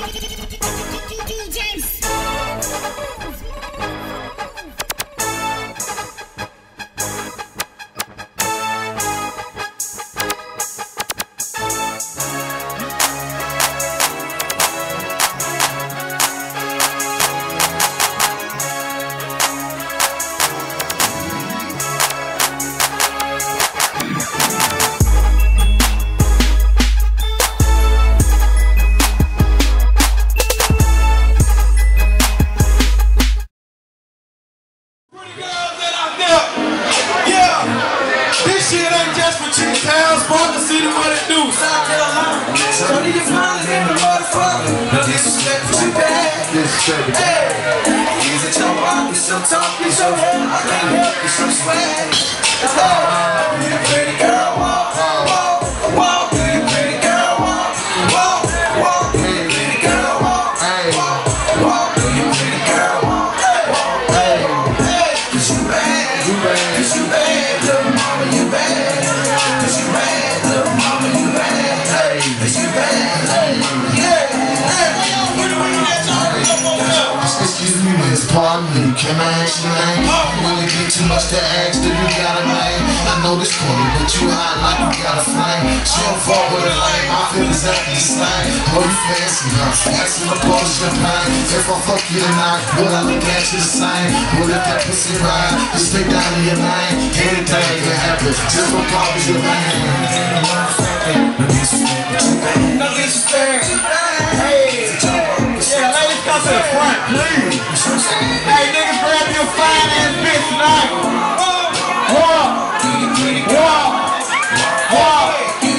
Can I ask your name? Will it be too much to ask? Do you got a name? I know this corny, but you hot like you got a flame. So far with a lane, I feel exactly the same. Oh, you fancy, huh? Asking the bottle champagne. If I fuck you tonight, will I look at you the same? Will if that pussy ride, just stick down in your name. Anything can happen, just for copies your name. No disrespect. Hey, yeah, ladies, come to the front, please. Hey, niggas, grab your fine ass bitch tonight. Walk, walk, walk, walk,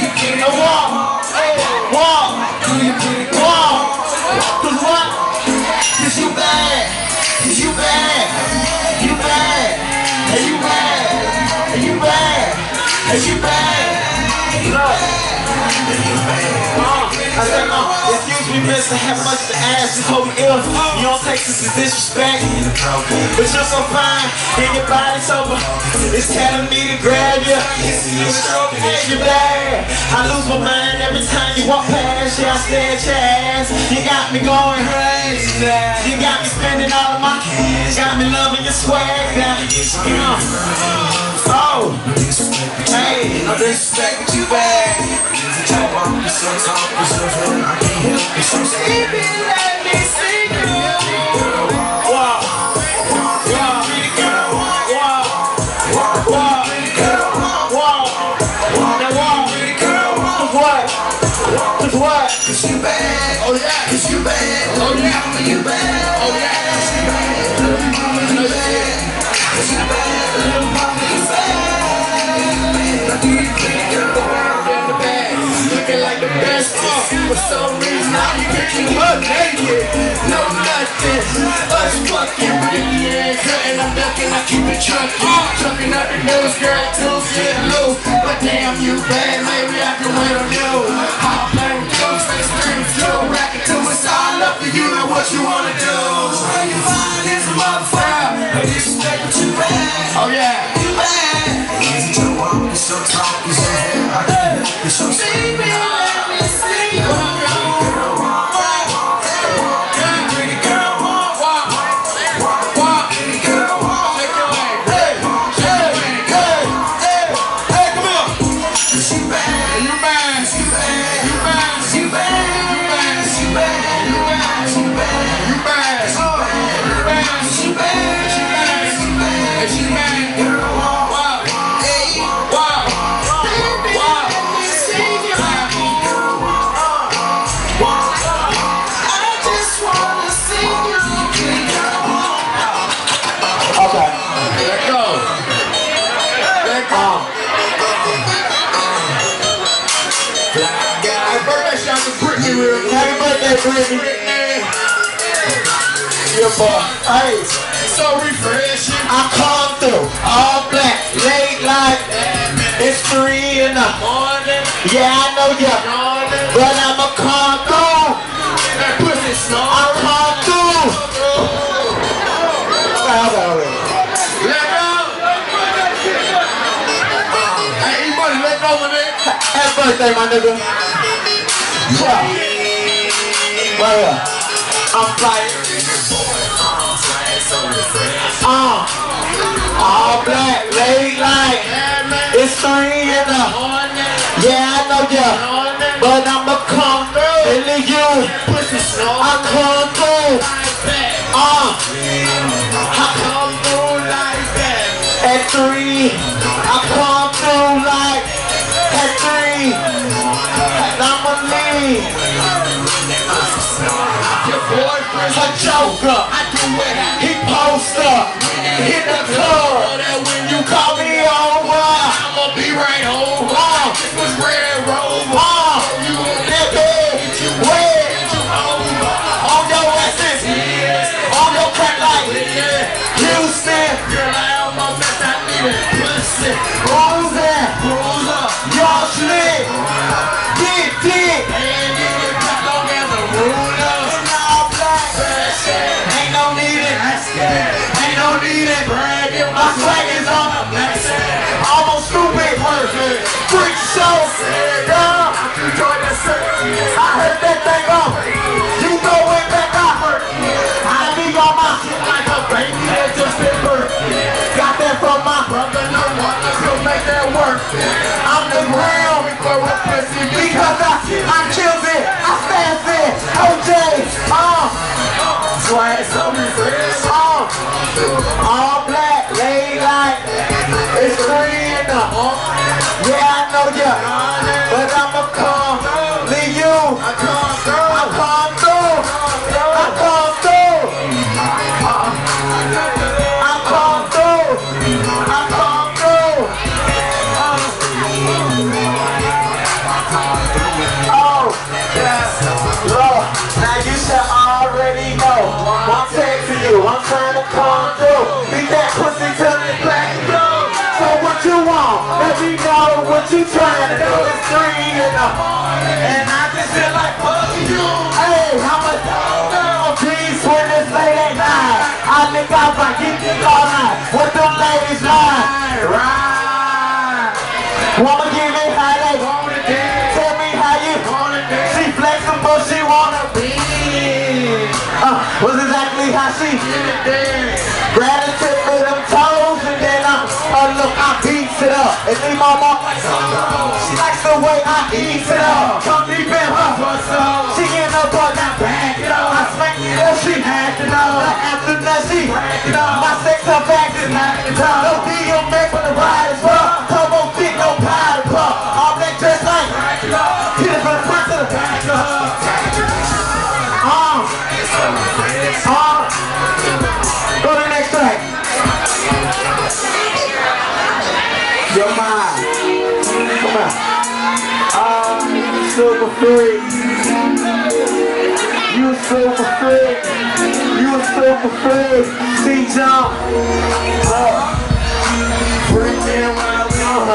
walk, walk. Cause what? Cause you bad. Cause you bad. You bad. And you bad. And you bad. And you bad. I said, excuse me, mister, have much to ask. Just hope you don't take this as disrespect. But you're so fine, and your body's sober. It's telling me to grab you. Hey, you bad. I lose my mind every time you walk past. Yeah, I stare at your ass. You got me going crazy. You got me spending all of my cash. Got me loving your swag now. Oh, hey, no disrespect, but you bad. Baby, let me see you. Wow, wow, wow, wow, wow. Cause what? Cause you bad. Oh yeah. Cause you bad. Oh yeah. You bad. Oh yeah. Cause you bad. Little mama, you bad. Cause you bad. Little mama, you bad. Looking like the best. For some reason, now you picking her naked. No nothing. Us fucking really ain't cutting. I'm ducking. I keep it chunky. Chucking up the nose, girl, too shit loose. But damn, you bad. Maybe I can wait on you. Hop playing with you, stay screaming with you. Rack it till it's all up to you and what you wanna do. All you find is a motherfucker. No disrespect, but you bad. Oh yeah, you bad. Easy to walk, you're so tall, you're so hard. I can't help you, so sweet. Baby, let me see you. Happy birthday, Brittany. Yeah, boy. Hey, so refreshing. I come through, all black, late life. It's 3 in the morning. Yeah, I know ya, but I'ma come through. That pussy snore. I come through. Let go. Hey, E-Money, let go, my nigga. Happy birthday, my nigga. Yeah. Right here. I'm like, all black, late light. It's 3 in the, yeah, I know ya, but I'ma come through. And leave you, I come through. I come through like that. At 3, I come through like at 3. And I'ma leave. Your boyfriend's a joker. He post up in the club. When you call me over, I'ma be right over. This was Red Rover. You nigga, where you over? On your asses, on your crack like Houston. Girl, I almost messed. I need a pussy. Bruiser, y'all slick. Get dick. And you get back long as a ruler. And all black. Ain't no need it. Ain't no need it. Bragging. My swag is on the next. Almost stupid. Perfect. Freak show. Yeah. I heard that thing up. You know it back up. I leave all my shit like a baby that just been birthed. Got that from my brother. No one else gonna make that work. I'm the ground because I killed it. I stand it. OJ. Swag so refreshed. All black, late light. It's 3 in the yeah, I know ya, but I'ma come. Leave you. I come through. I come through. I come through. I come through. I come through. Oh, yeah. Lord, now you should already know. I'm texting you. I'm trying to come through. Beat that pussy till it's black and blue. So what you want? Let me know what you trying to do. It's 3 in the and I just feel like fucking you. Hey, how much please when it's late at night? I think I'm like get this all night. What them ladies like? Right. Wanna give it how they wanna dance. Tell me how you wanna dance. She flexing but she wanna be. Was exactly how she did. Grab the tip of them toes and then look, I beats it up. And leave my mom like she likes the way I eat it up. Come deep in her pussy. She in the butt, now back it up. I smack it up, she hacked it up. After that, she racked it up. My sex up back is knocked it up. No deal made for the ride as well. Turbo thick, no powder puff. All that dress like rack it up. Hit it from the front to the back of her. Go to the next track. You're mine. Come on. Super freak. You super freak. You a super freak. See jump. Freaking wild.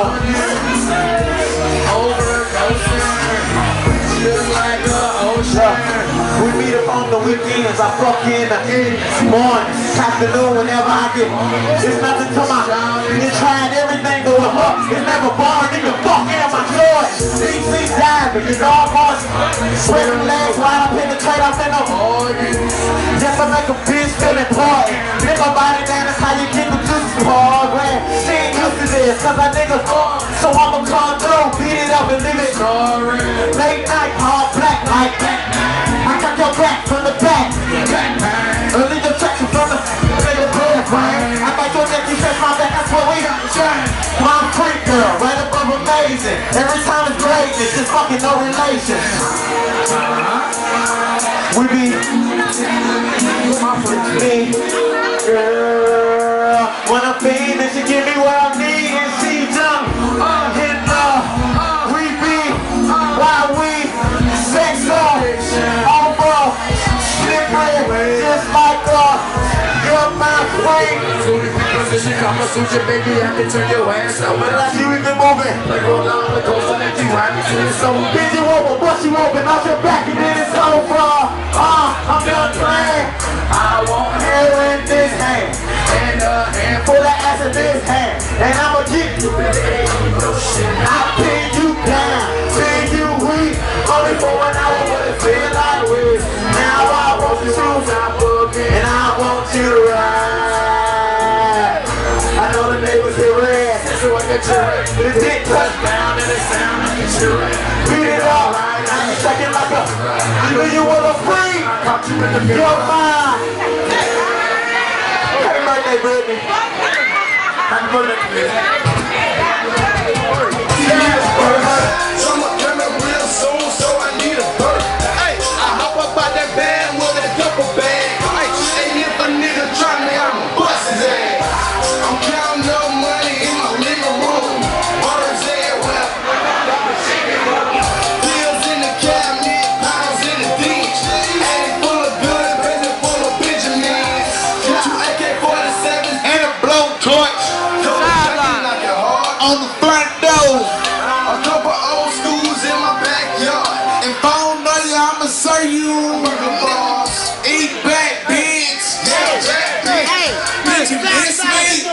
Over the ocean. Just like an ocean. We meet up on the weekends, I fuck in the morning, afternoon, whenever I get. It's nothing to my you tried everything going up. It's never boring, nigga, fuck in my choice. DC diving, you know I'm on spread them legs while I penetrate up in the morning. Just to make a bitch feel important. Nigga body down, that's how you keep the juices pouring. She ain't used to this, cause I nigga so I'ma come through, beat it up and leave it snoring. Late night, hard black like that. I got your back from the back. Early detection from the brain. I bite your neck, you touch my back, that's what we got to shine. I'm freak girl, right above amazing. Every time it's great, it's just fucking no relation. We be my freak girl. When I'm feeling, she give me what I need and she jump. Hit love. We be while we sex up. Just like you're my freak. Position, Kama Sutra, baby, I can turn your ass out. But I see we been moving like roll on the coast and that you ride me to the soul. Busy woman, bust you open off your back and then it's over. I'm done playing. I want hair in this hand and a handful of ass in this hand, and I'ma get you. I'll pin you down, pin you weak. Only for an hour, but it feel like we. The dick touch down and it sound like it's true. Beat it up, shake it like a. You wanna free? Your mind. Happy birthday, Brittany. Happy birthday, Brittany. Someone coming real soon, so I need a bird. Hey, I hop up out that van with a couple bags. Hey, if a nigga try me, I'ma bust his ass. I'm counting up money in my living room. Birds everywhere. Pills in the cabinet, pounds in the ditch. Attic full of guns, basement full of Benjamins. 2 AK-47s and a blowtorch. On the front door. A couple old schools in my backyard. If I don't know you, I'ma serve you burger balls. Eat back, bitch. Yeah, back, bitch. Bitch, you miss me?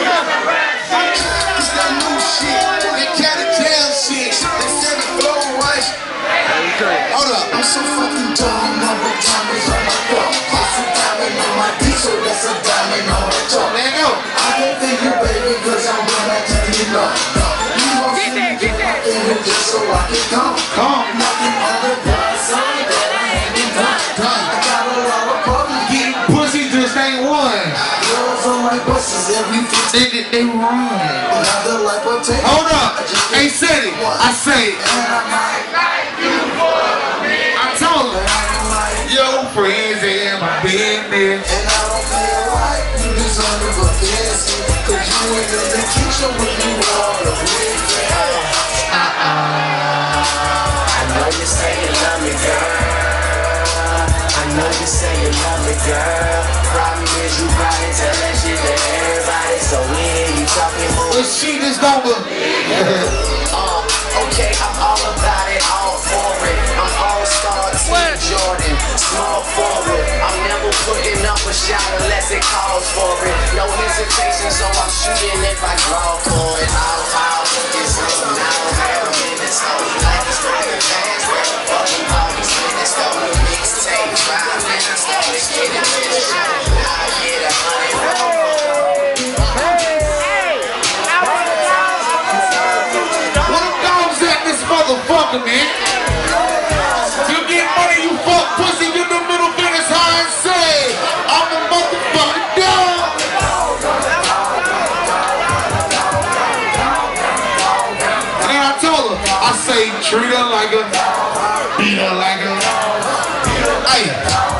It's that new shit. That cat of jail shit. That 7th floor rush. Hold up. I'm so fucking dumb. Number time is on my phone. That's a diamond on my D, so that's a diamond on my toe. Let go. I can't think you, baby, cause I'm gonna tell you no. So I can come. Nothing on the blood, son, that I ain't done. I got a lot of problems getting pussy, just ain't one. Girls on my buses, every 15 they run. Another like potato. Hold up, ain't said it. I say it. And I might like you for me. I told her, your friends in my business. And I don't feel like you deserve a business. Cause you ain't in the kitchen when you want to win. I know you say you love me, girl. I know you say you love me, girl. Problem is you probably tell that shit to everybody, so we hear you talking more. But she just don't believe. Okay, I'm all about it, all for it. I'm all-star, Team Jordan, small forward. I'm never putting up a shot unless it calls for it. No hesitation, so I'm shooting if I draw for it. I'll it's on now, have a minute, so like it's not the fans. Fucking all these minutes, go to mixtape. 5 minutes, go to get it finished. I'll get 100. What them dogs at this motherfucker, man? You get money, you fuck pussy, give the middle fingers high and say, I'm a motherfucking dog. And I told her, I say treat her like a, beat her like a, hey.